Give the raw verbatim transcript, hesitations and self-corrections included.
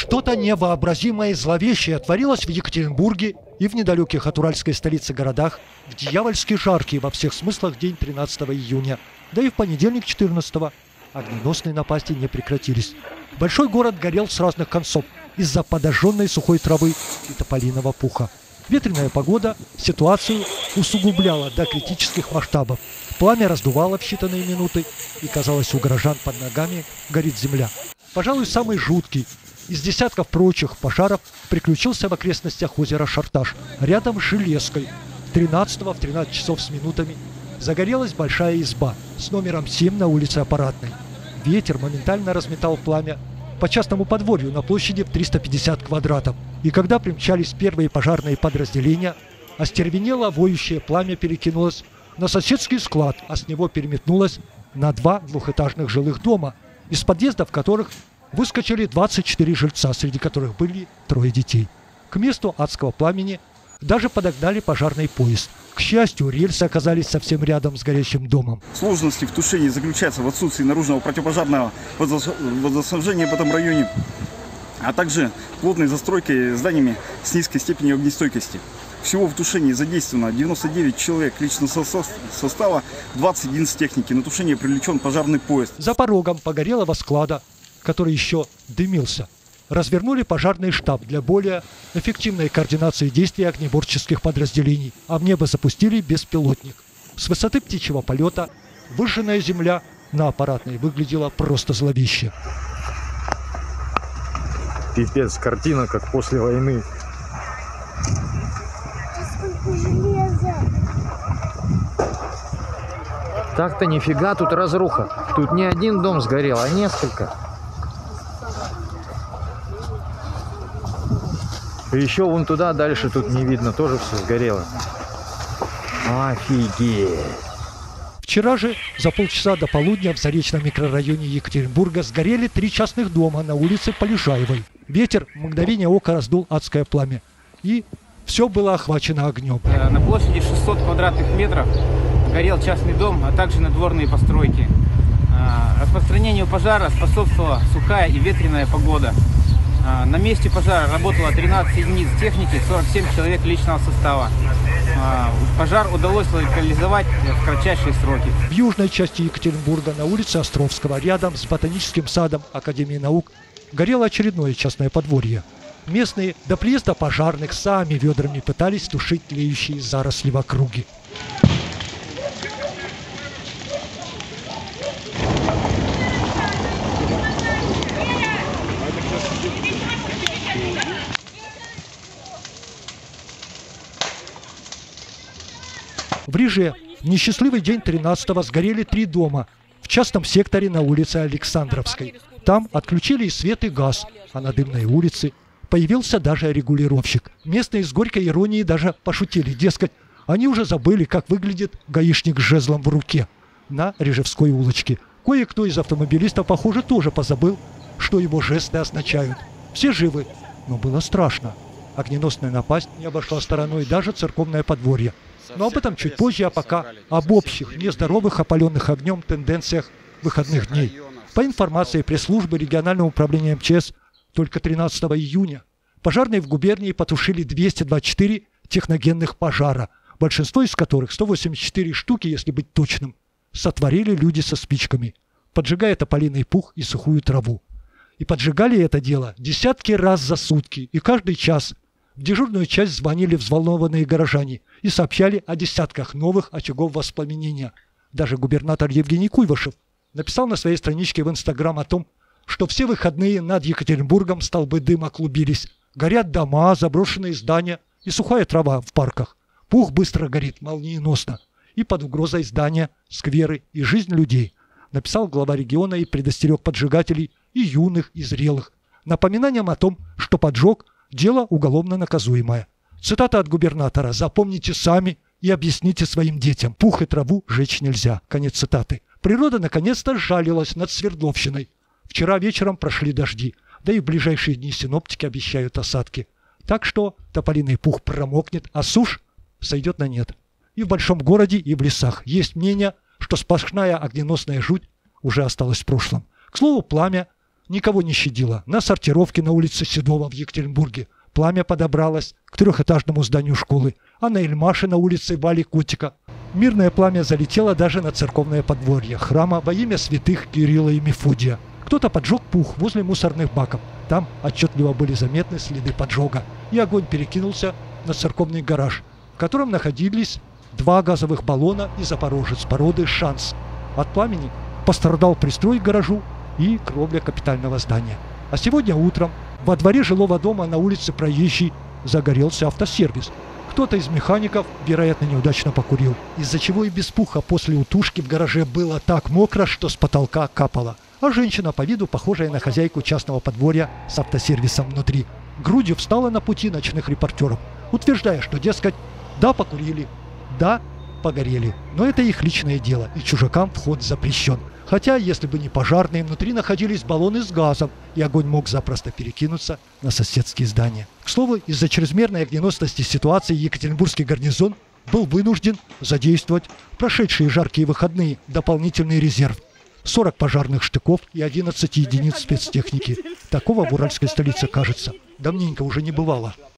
Что-то невообразимое и зловещее творилось в Екатеринбурге и в недалеких от уральской столицы городах в дьявольски жаркий во всех смыслах день тринадцатого июня, да и в понедельник четырнадцатого. Огненосные напасти не прекратились. Большой город горел с разных концов из-за подожженной сухой травы и тополиного пуха. Ветреная погода ситуацию усугубляла до критических масштабов. Пламя раздувало в считанные минуты, и, казалось, у горожан под ногами горит земля. Пожалуй, самый жуткий из десятков прочих пожаров приключился в окрестностях озера Шарташ, рядом с Железкой. тринадцатого в тринадцать часов с минутами загорелась большая изба с номером семь на улице Аппаратной. Ветер моментально разметал пламя по частному подворью на площади в триста пятьдесят квадратов. И когда примчались первые пожарные подразделения, остервенело воющее пламя перекинулось на соседский склад, а с него переметнулось на два двухэтажных жилых дома, из подъездов которых выскочили двадцать четыре жильца, среди которых были трое детей. К месту адского пламени даже подогнали пожарный поезд. К счастью, рельсы оказались совсем рядом с горящим домом. Сложности в тушении заключаются в отсутствии наружного противопожарного водоснабжения в этом районе, а также плотной застройкой зданиями с низкой степенью огнестойкости. Всего в тушении задействовано девяносто девять человек личного состава, двадцать единиц техники. На тушение привлечен пожарный поезд. За порогом погорелого склада, который еще дымился, развернули пожарный штаб для более эффективной координации действий огнеборческих подразделений, а в небо запустили беспилотник. С высоты птичьего полета выжженная земля на Аппаратной выглядела просто зловеще. Пипец, картина как после войны. Так-то нифига тут разруха. Тут не один дом сгорел, а несколько. И еще вон туда дальше тут не видно, тоже все сгорело. Офигеть. Вчера же за полчаса до полудня в Заречном микрорайоне Екатеринбурга сгорели три частных дома на улице Полежаевой. Ветер в мгновение ока раздул адское пламя, и все было охвачено огнем. На площади шестьсот квадратных метров горел частный дом, а также надворные постройки. Распространению пожара способствовала сухая и ветреная погода. На месте пожара работало тринадцать единиц техники, сорок семь человек личного состава. Пожар удалось локализовать в кратчайшие сроки. В южной части Екатеринбурга на улице Островского, рядом с ботаническим садом Академии наук, горело очередное частное подворье. Местные до приезда пожарных сами ведрами пытались тушить тлеющие заросли в округе. В Риже в несчастливый день тринадцатого сгорели три дома в частном секторе на улице Александровской. Там отключили и свет, и газ, а на Дымной улице появился даже регулировщик. Местные с горькой иронией даже пошутили, дескать, они уже забыли, как выглядит гаишник с жезлом в руке на Рижевской улочке. Кое-кто из автомобилистов, похоже, тоже позабыл, что его жесты означают. Все живы, но было страшно. Огненосная напасть не обошла стороной даже церковное подворье. Но об этом чуть позже, а пока об общих, нездоровых, опаленных огнем тенденциях выходных дней. По информации пресс-службы регионального управления эм че эс, только тринадцатого июня пожарные в губернии потушили двести двадцать четыре техногенных пожара, большинство из которых, сто восемьдесят четыре штуки, если быть точным, сотворили люди со спичками, поджигая тополиный пух и сухую траву. И поджигали это дело десятки раз за сутки, и каждый час в дежурную часть звонили взволнованные горожане и сообщали о десятках новых очагов воспламенения. Даже губернатор Евгений Куйвашев написал на своей страничке в Инстаграм о том, что все выходные над Екатеринбургом столбы дыма клубились. Горят дома, заброшенные здания и сухая трава в парках. Пух быстро горит, молниеносно. И под угрозой здания, скверы и жизнь людей. Написал глава региона и предостерег поджигателей и юных, и зрелых, напоминанием о том, что поджог – дело уголовно наказуемое. Цитата от губернатора: «Запомните сами и объясните своим детям. Пух и траву жечь нельзя». Конец цитаты. Природа наконец-то сжалилась над Свердловщиной. Вчера вечером прошли дожди, да и в ближайшие дни синоптики обещают осадки. Так что тополиный пух промокнет, а сушь сойдет на нет. И в большом городе, и в лесах есть мнение, что сплошная огненосная жуть уже осталась в прошлом. К слову, пламя никого не щадило. На сортировке на улице Седова в Екатеринбурге пламя подобралось к трехэтажному зданию школы, а на Эльмаше на улице Вали Котика мирное пламя залетело даже на церковное подворье храма во имя святых Кирилла и Мефодия. Кто-то поджег пух возле мусорных баков. Там отчетливо были заметны следы поджога, и огонь перекинулся на церковный гараж, в котором находились два газовых баллона и запорожец породы «Шанс». От пламени пострадал пристрой к гаражу и кровля капитального здания. А сегодня утром во дворе жилого дома на улице Проезжей загорелся автосервис. Кто-то из механиков, вероятно, неудачно покурил, из-за чего и без пуха после утушки в гараже было так мокро, что с потолка капало. А женщина, по виду похожая на хозяйку частного подворья с автосервисом внутри, грудью встала на пути ночных репортеров, утверждая, что, дескать, да, покурили, да, погорели, но это их личное дело, и чужакам вход запрещен. Хотя, если бы не пожарные, внутри находились баллоны с газом, и огонь мог запросто перекинуться на соседские здания. К слову, из-за чрезмерной огненосности ситуации Екатеринбургский гарнизон был вынужден задействовать в прошедшие жаркие выходные дополнительный резерв. сорок пожарных штыков и одиннадцать единиц спецтехники. Такого в уральской столице, кажется, давненько уже не бывало.